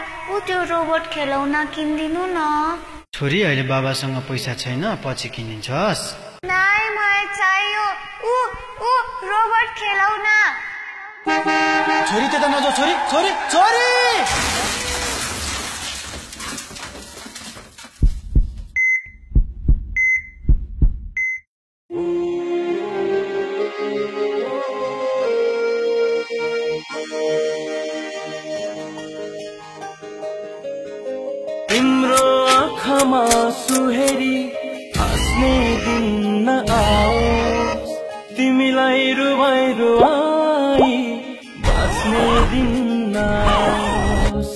ऊ त्यो रोबोट खेलौना किनिदिनु न। छोरी अहिले बाबासँग पैसा छैन, पछि किनिन्छस्। नाइ मलाई चाहियो ऊ रोबोट खेलौना। छोरी त्यता नजाऊ, छोरी छोरी छोरी। तिम्रो आँखामा सुहेरी हाँस्ने दिन नआओस्, तिमीलाई रुवाई रुवाई बाँच्ने दिन नआओस्।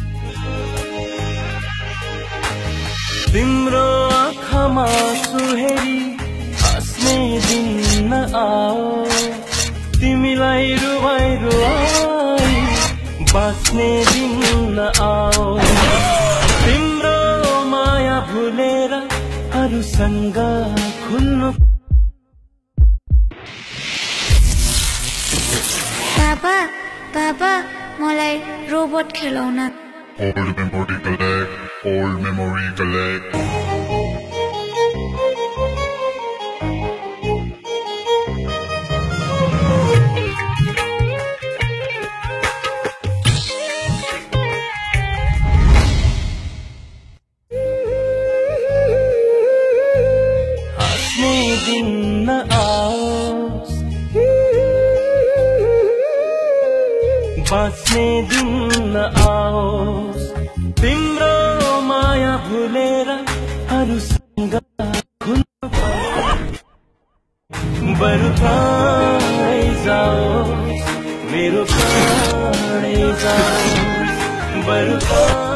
तिम्रो आँखामा सुहेरी हाँस्ने दिन नआओस्, तिमीलाई रुवाई रुवाई बाँच्ने दिन नआओस्। तिम्रो माया भुलेर अरूसँग खुल्नु। बाबा बाबा मलाई रोबोट खेलौना। Old memory collect, old memory collect. हाँस्ने दिन नआओस्, बाँच्ने दिन नआओस्। तिम्रो माया भुलेर अरूसँग खुल्नु बरु प्राणै जाओस्, मेरो प्राणै जाओस्, बरु